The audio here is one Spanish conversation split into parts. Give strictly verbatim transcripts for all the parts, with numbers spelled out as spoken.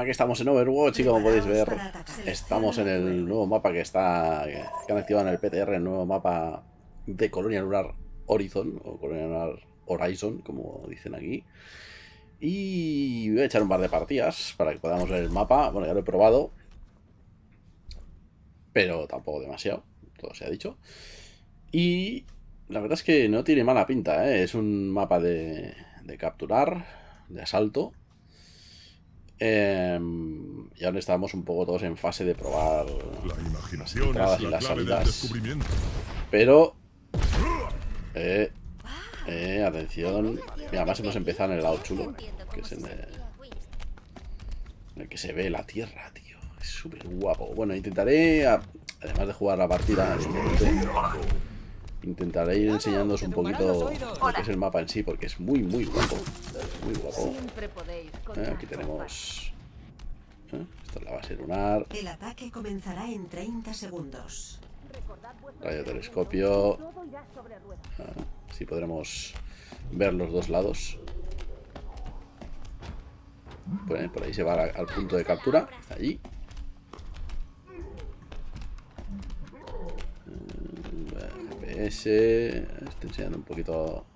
aquí estamos en Overwatch y como podéis ver, estamos en el nuevo mapa que está que han activado en el P T R, el nuevo mapa de Colonia Lunar Horizon, o Colonia Lunar Horizon, como dicen aquí. Y voy a echar un par de partidas para que podamos ver el mapa. Bueno, ya lo he probado, pero tampoco demasiado, todo se ha dicho. Y la verdad es que no tiene mala pinta, ¿eh? Es un mapa de, de capturar, de asalto. Eh, y ahora estamos un poco todos en fase de probar la imaginación las entradas es la y las clave salidas. del descubrimiento. Pero eh, eh, atención. Mira, además hemos empezado en el lado chulo, que es en el, en el que se ve la tierra, tío. Es súper guapo. Bueno, intentaré, además de jugar la partida, intentaré ir enseñándoos un poquito lo que es el mapa en sí, porque es muy, muy guapo. Muy guapo. Eh, aquí tenemos... ¿eh? Esta es la base lunar. El ataque comenzará en treinta segundos. Radiotelescopio. Ah, así podremos ver los dos lados. Por, por ahí se va al punto de captura. Allí. G P S. Estoy enseñando un poquito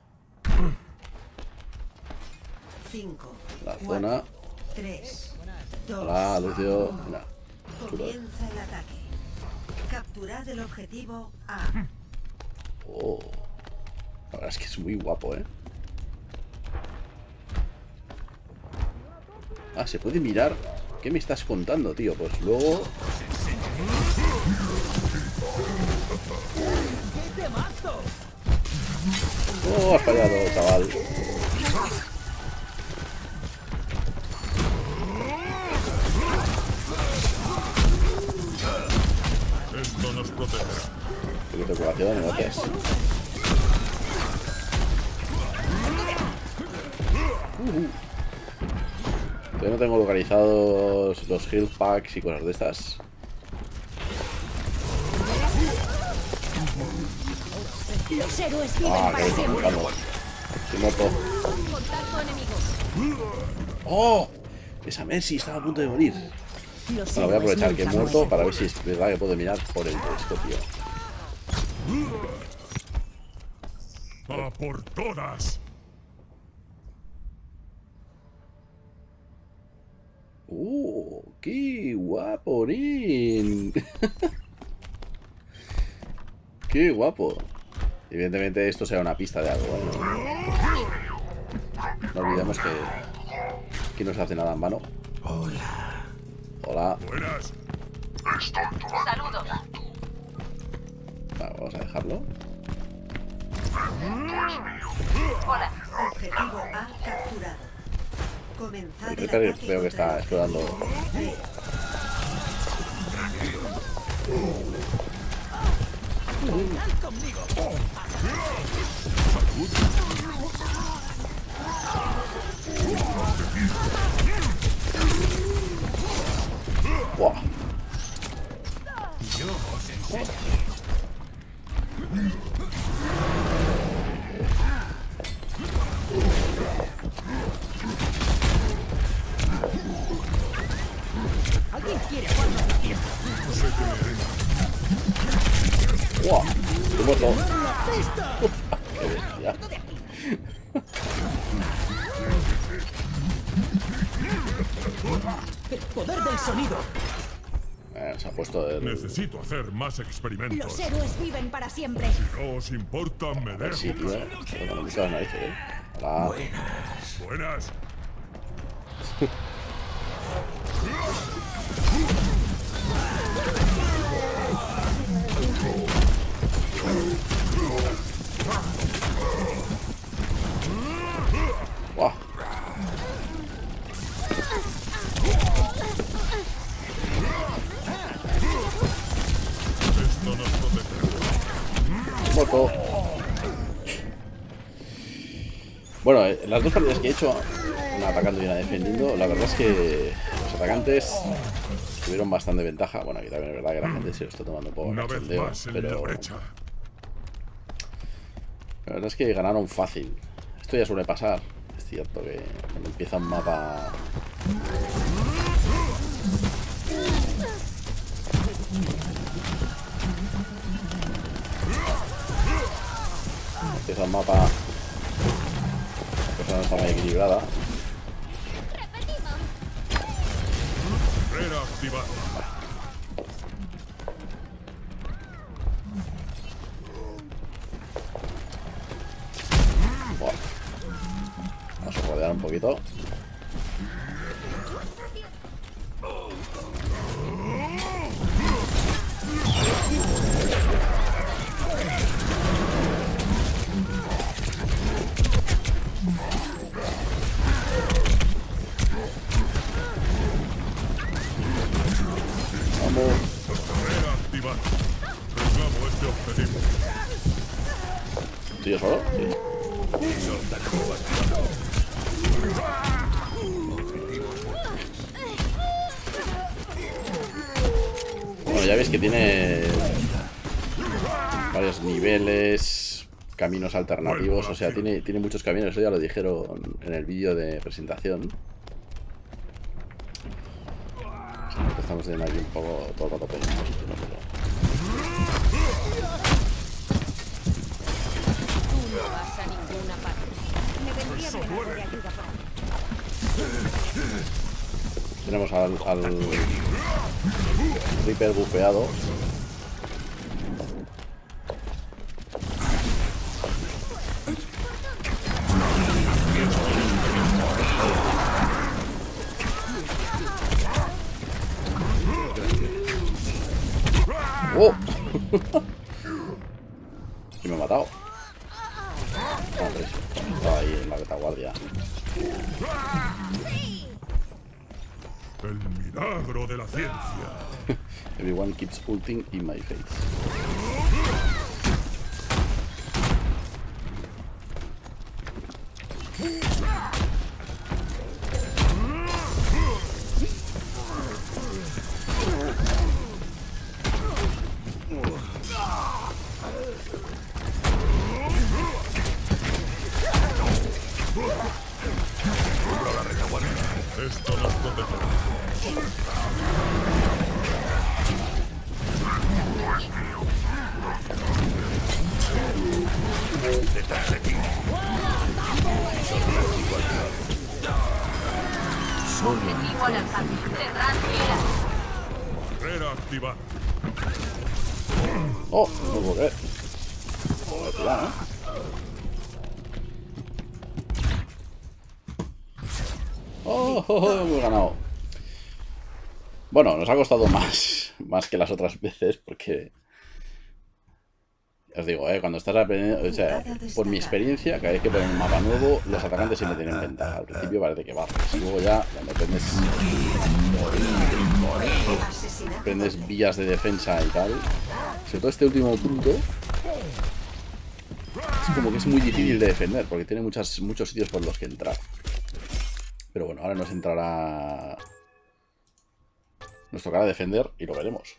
cinco, la zona. tres, dos, Hola, Lucio. Mira, chulo. comienza el ataque. Capturad el objetivo A. Oh, la verdad es que es muy guapo, ¿eh? Ah, se puede mirar. ¿Qué me estás contando, tío? Pues luego... Oh, has fallado, chaval. Esto nos protegerá. Un poquito de curación, gracias. Uh-huh. Todavía no tengo localizados los health packs y cosas de estas. Los héroes viven Ah, para qué siempre. vamos. Estoy muerto. Contacto enemigo. ¡Oh! Esa Messi estaba a punto de morir. Los Bueno, voy a héroes aprovechar que he nunca muerto mueren. para ver si es verdad que puedo mirar por el telescopio. ¡A por todas! ¡Uh! ¡Qué guapo, Nin! ¡Qué guapo! Evidentemente esto será una pista de algo, ¿eh? No olvidemos que aquí no se hace nada en vano. Hola. Hola. Buenas. Saludos. Vale, vamos a dejarlo. Hola. Objetivo A capturado. Comenzad El el Reaper ataque veo que contra está el explorando. B. ¡Buah! ¿Alguien quiere jugar? ¡Buah! ¡Estoy muerto! ¡Qué bestia! El poder del sonido. Eh, se ha puesto el... Necesito hacer más experimentos. Los héroes viven para siempre. No os importa, me A ver, dejo. sí, tío. Bueno, me mucho las narices, ¿eh? Hola. Buenas. ¡Buah! Esto nos protegerá. Muerto. Bueno, eh, las dos partidas que he hecho, una atacando y una defendiendo, la verdad es que los atacantes tuvieron bastante ventaja. Bueno, aquí también es verdad que la gente se lo está tomando un poco Una vez cachondeo, más en la pero brecha. la verdad es que ganaron fácil. Esto ya suele pasar. Es cierto que cuando empieza un mapa a un mapa. La cosa no está muy equilibrada. Barrera activada. Buah. Vamos a rodear un poquito. Vamos. Barrera activada. Reclamo este objetivo. ¿Estoy yo solo? Sí. Bueno, ya veis que tiene varios niveles, caminos alternativos, o sea, tiene, tiene muchos caminos, eso ya lo dijeron en el vídeo de presentación. Estamos teniendo aquí un poco todo el rato peleando, ¿no? Pero... Tú no vas a ninguna parte. Me vendría bien algo de ayuda por aquí. Tenemos al, al Reaper bufeado. ¡Oh! Y me ha matado. Madre, estaba ahí en la retaguardia. El milagro de la ciencia. Everyone keeps ulting in my face. Esto nos protegerá. Detrás de ti. Objetivo al alcance. Cerrad filas. Barrera activada. ¡Oh! No puedo creer. Joder, tía, ¿eh? ¡Oh! oh, oh, hemos ganado. Bueno, nos ha costado más. Más que las otras veces, porque... Os digo, ¿eh? Cuando estás aprendiendo... O sea, por mi experiencia, cada vez que ponen un mapa nuevo, los atacantes siempre tienen ventaja. Al principio parece que barres. Luego ya, cuando aprendes... Aprendes vías de defensa y tal. Sobre todo este último punto... Es como que es muy difícil de defender, porque tiene muchas, muchos sitios por los que entrar. Pero bueno, ahora nos entrará... Nos tocará defender y lo veremos.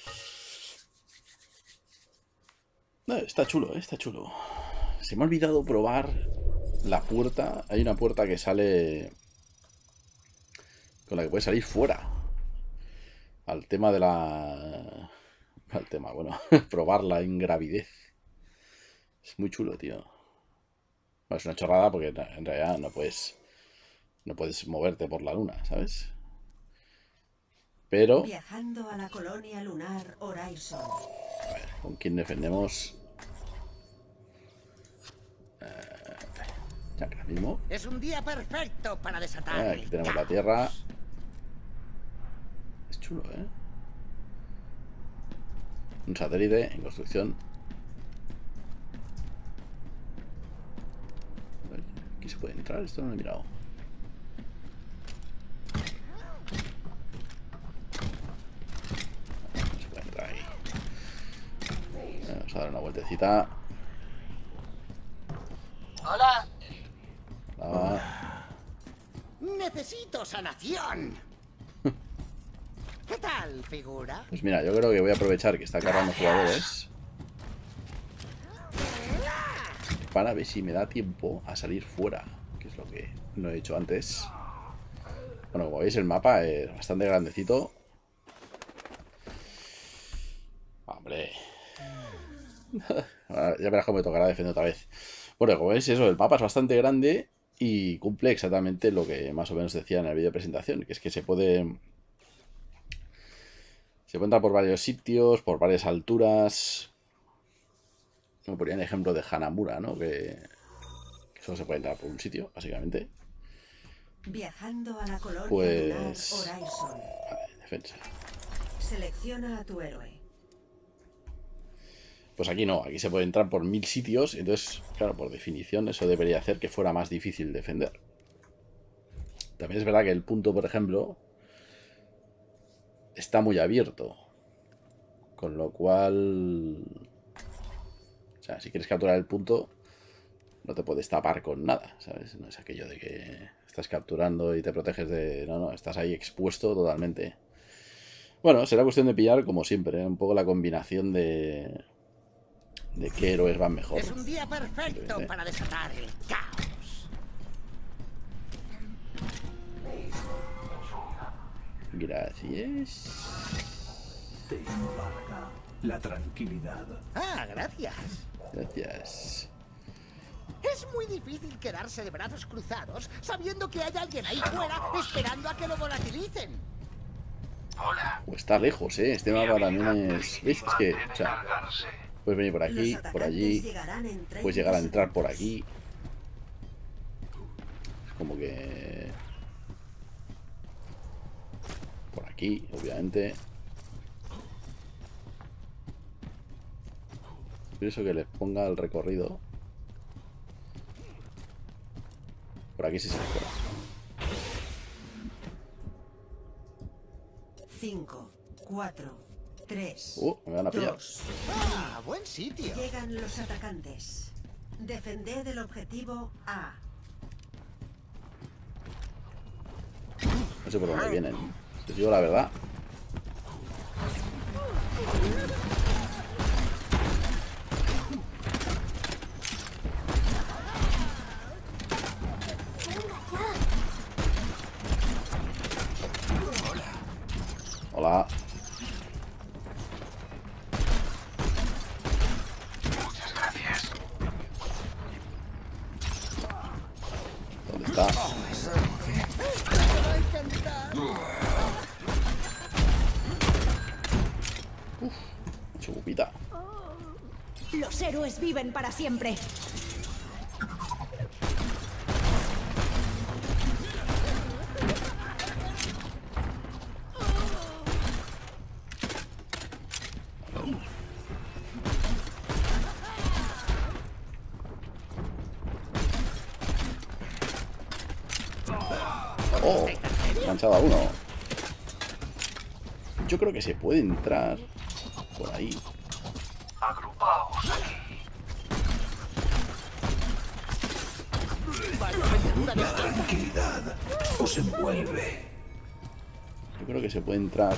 No, está chulo, eh, está chulo. Se me ha olvidado probar la puerta. Hay una puerta que sale... Con la que puedes salir fuera. Al tema de la... Al tema, bueno. Probar la ingravidez. Es muy chulo, tío. Bueno, es una chorrada porque en realidad no puedes... No puedes moverte por la luna, ¿sabes? Pero... Viajando a la colonia lunar Horizon. A ver, ¿con quién defendemos? Eh, ya que ahora mismo. Es un día perfecto para desatar. Eh, aquí tenemos la Tierra. Es chulo, ¿eh? Un satélite en construcción. Aquí se puede entrar, esto no lo he mirado. No se puede entrar ahí. Vamos a dar una vueltecita. Hola. Ah, Necesito sanación. ¿Qué tal, figura? pues mira, yo creo que voy a aprovechar que está cargando jugadores para ver si me da tiempo a salir fuera, que es lo que no he hecho antes. Bueno, como veis el mapa es bastante grandecito. Hombre. Ahora ya verás cómo me tocará defender otra vez. Bueno, como veis, eso, el mapa es bastante grande y cumple exactamente lo que más o menos decía en el vídeo de presentación, que es que se puede... Se puede entrar por varios sitios, por varias alturas. Como ponía el ejemplo de Hanamura, ¿no? Que, que solo se puede entrar por un sitio, básicamente. Viajando a la colonia Pues... lunar Horizon. Vale, defensa. Selecciona a tu héroe. Pues aquí no, aquí se puede entrar por mil sitios. Entonces, claro, por definición eso debería hacer que fuera más difícil defender. También es verdad que el punto, por ejemplo, está muy abierto. Con lo cual... O sea, si quieres capturar el punto, no te puedes tapar con nada, ¿sabes? No es aquello de que estás capturando y te proteges de... No, no, estás ahí expuesto totalmente. Bueno, será cuestión de pillar, como siempre, ¿eh? Un poco la combinación de... de qué héroes van mejor. Es un día perfecto para desatar el caos. Gracias. Te embarga la tranquilidad. Ah, gracias. Gracias. Es muy difícil quedarse de brazos cruzados sabiendo que hay alguien ahí fuera esperando a que lo volatilicen. Hola. O está lejos, ¿eh? Este mapa también es... ¿Veis? Es que, o sea, puedes venir por aquí, por allí, puedes llegar a entrar por aquí. Es como que... Por aquí, obviamente. Por eso que les ponga el recorrido. Por aquí sí se les fuera. cinco, cuatro, tres, Uh, me van a pillar. dos. Ah, buen sitio. Llegan los atacantes. Defended el objetivo A. No sé por dónde vienen. Te digo la verdad. Hola. Muchas gracias. ¿Dónde está? Uf, chupita. Los héroes viven para siempre. Oh, manchado a uno. Yo creo que se puede entrar por ahí. Agrupaos aquí. La tranquilidad os envuelve. Yo creo que se puede entrar.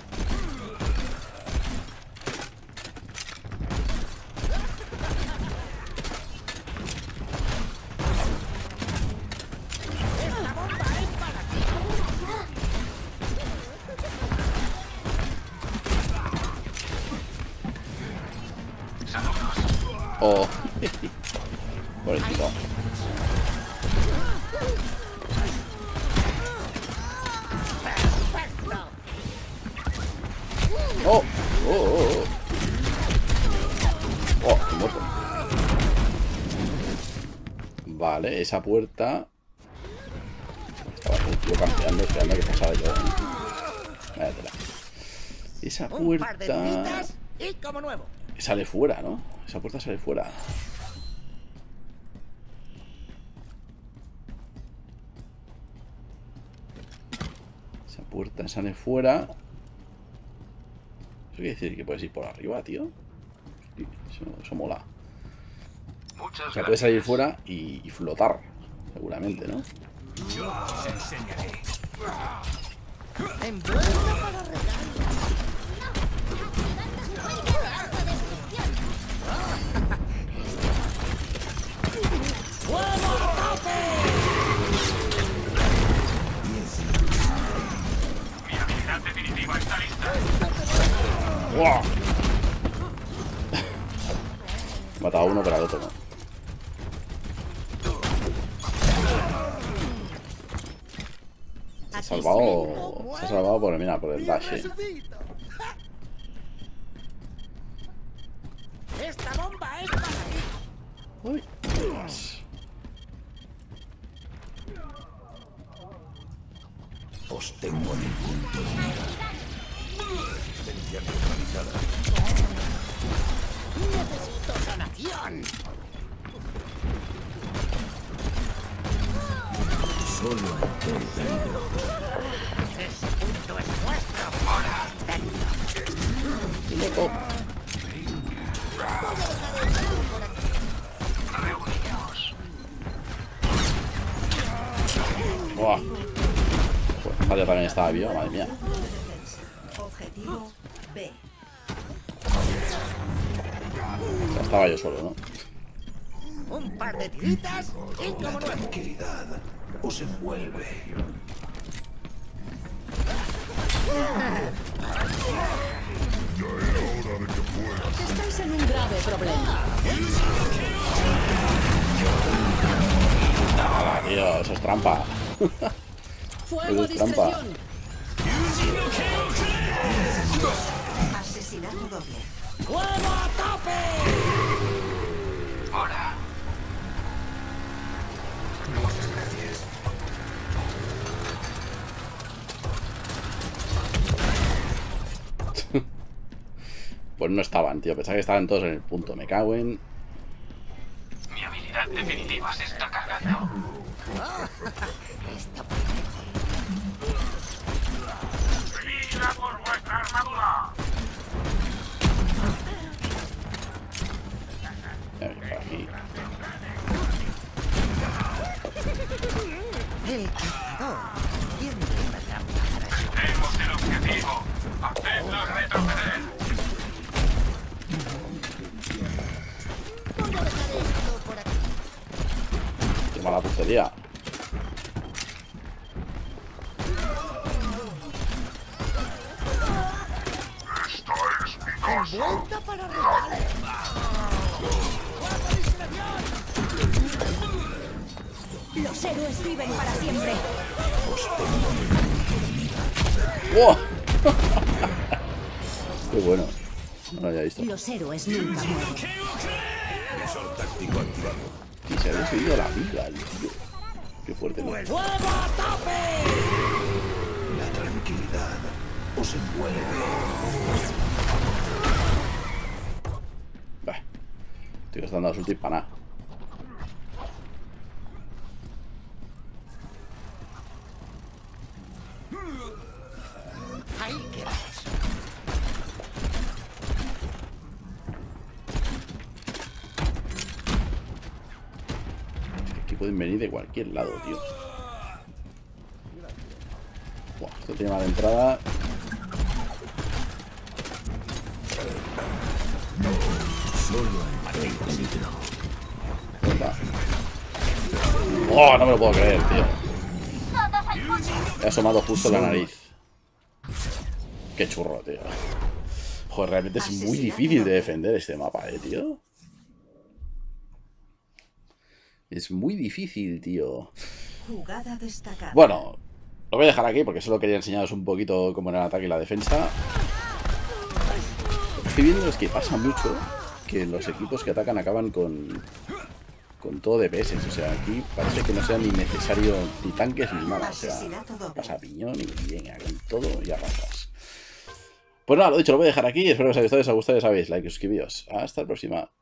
Oh, pobrecito. Oh, oh, oh, oh. Oh, estoy muerto. Vale, esa puerta. Estaba un tío campeando, esperando a que pasara yo. Váyatela. Esa Un par de puerta tiritas y como nuevo. sale fuera, ¿no? Esa puerta sale fuera. Esa puerta sale fuera. Eso quiere decir que puedes ir por arriba, tío. Hostia, Eso, eso mola. Muchas O sea, puedes salir fuera y, y flotar, seguramente, ¿no? Yo os enseñaré. Envuelto para regalos. Mi habilidad definitiva está lista. ¡Uah! Mata a uno, pero al otro no. ha salvado. Se ha salvado por, mira, por el dash, eh. Esta bomba es para ti. Uy, Dios. Os tengo en el punto de mira. Resistencia neutralizada. Necesito sanación. Solo ante el peligro. Ese punto es nuestro. Ahora. Loco. Reunidos. Buah. Pues Mario también estaba vivo, madre mía. Objetivo B. Ya estaba yo solo, ¿no? Un par de tiritas y como La nuevo. tranquilidad os envuelve. Estáis en un grave problema. Nada, tío, eso es trampa. Fuego a Eso es trampa. discreción. Asesinato doble. ¡Fuego a tope! Ahora. Muchas gracias. Pues no estaban, tío. Pensaba que estaban todos en el punto. Me cago en... Mi habilidad definitiva se está cargando. ¡Vida por vuestra armadura! Ya voy por aquí. El cazador tiene una trampa para eso. Tenemos el objetivo. Hacedlos retroceder. Voy a dejar esto por aquí. Qué mala puntería. Vuelta para regalo. ¡Fuego a discreción! Los héroes viven para siempre. ¡Wow! Qué bueno. No lo había visto. Los héroes nunca mueren. Visor táctico activado. Y se había subido la vida, el tío. Qué fuerte, ¿no? ¡Fuego a tope! La tranquilidad os envuelve. Bah. Estoy gastando las ultis para nada. Ahí quedas. Es que aquí pueden venir de cualquier lado, tío. Buah, esto tiene mala entrada. Solo ante el peligro. Venga. ¡Oh! No me lo puedo creer, tío. Me ha asomado justo en la nariz. Qué churro, tío. Joder, realmente es muy difícil de defender este mapa, eh, tío. Es muy difícil, tío. Jugada destacada. Bueno, lo voy a dejar aquí porque solo quería enseñaros un poquito cómo era el ataque y la defensa. Lo que estoy viendo es que pasa mucho que los equipos que atacan acaban con con todo D P S. O sea, aquí parece que no sea ni necesario ni tanques ni nada. O sea, pasa piñón y venga, con todo y arrasas. Pues nada, lo dicho, lo voy a dejar aquí. Espero que os haya gustado. Si os ha gustado, ya sabéis, like y suscribíos. Hasta la próxima.